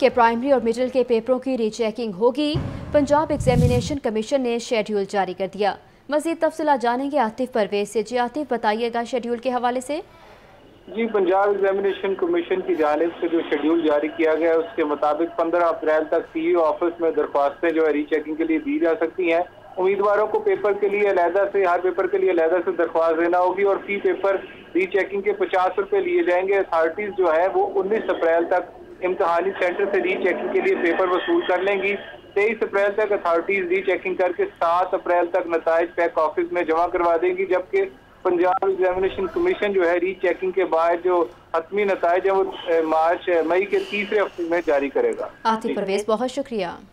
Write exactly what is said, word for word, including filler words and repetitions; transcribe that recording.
कि प्राइमरी और मिडिल के पेपरों की रीचेकिंग होगी। पंजाब एग्जामिनेशन कमीशन ने शेड्यूल जारी कर दिया। मज़ीद तफसीलात जानेंगे आतिफ परवेज से। जी आतिफ, बताइएगा शेड्यूल के हवाले से। जी, पंजाब एग्जामिनेशन कमीशन की जानिब से जो शेड्यूल जारी किया गया है उसके मुताबिक पंद्रह अप्रैल तक सीईओ ऑफिस में दरख्वास्तें जो है रीचेकिंग के लिए दी जा सकती हैं। उम्मीदवारों को पेपर के लिए अलहदा से हर पेपर के लिए अलहदा से दरख्वास्त देना होगी और फी पेपर रीचेकिंग के पचास रुपए लिए जाएंगे। अथॉरिटीज जो है वो उन्नीस अप्रैल तक इम्तहानी सेंटर से रीचेकिंग के लिए पेपर वसूल कर लेंगी। तेईस अप्रैल तक अथॉरिटीज रीचेकिंग करके सात अप्रैल तक नताइज पैक ऑफिस में जमा करवा देंगी, जबकि पंजाब एग्जामिनेशन कमीशन जो है रीचेकिंग के बाद जो हतमी नताइज है वो मार्च मई के तीसरे हफ्ते में जारी करेगा। आतिफ परवेज, बहुत शुक्रिया।